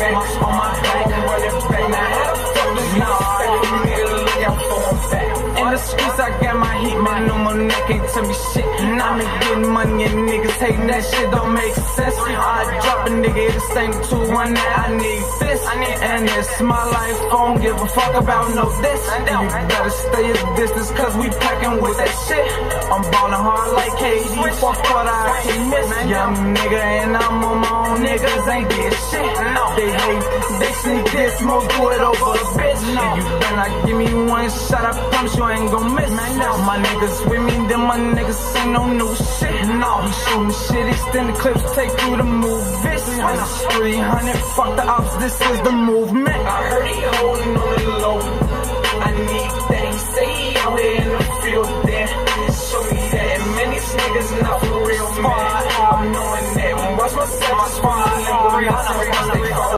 back, on my back, running back. Now how the fuck do you expect me to look out for my back? In the streets, I got my heat, man. No more neck can't tell me shit. I'm getting money and niggas hating that shit don't make sense. I drop a nigga, this ain't the 2-1 that I need this. And it's my life, I don't give a fuck about no this. You better stay at a distance, cause we packing with that shit. I'm ballin' hard like KD, fuck what I can miss. Young nigga and I'm on my own, niggas ain't did shit. They hate, they sneak this, smoke, do it over a bitch. You better not give me one shot, I promise you I ain't gon' miss. My niggas with me, then my niggas ain't no new shit. No, he shooting shit, extend the clips, take through the movies. 300, fuck the ops, this is the movement. I heard he holding on the low, I need that. He say he out here in the field there. Show me that, man, these niggas not for real, man. I'm knowing that, watch myself, I'm real.